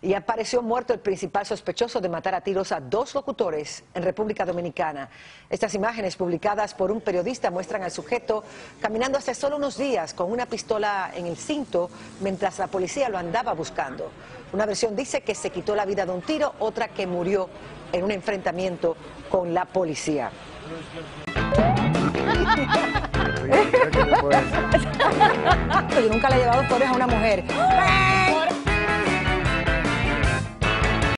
Y apareció muerto el principal sospechoso de matar a tiros a 2 locutores en República Dominicana. Estas imágenes publicadas por un periodista muestran al sujeto caminando hace solo unos días con una pistola en el cinto mientras la policía lo andaba buscando. Una versión dice que se quitó la vida de un tiro, otra que murió en un enfrentamiento con la policía. Yo nunca le he llevado flores a una mujer.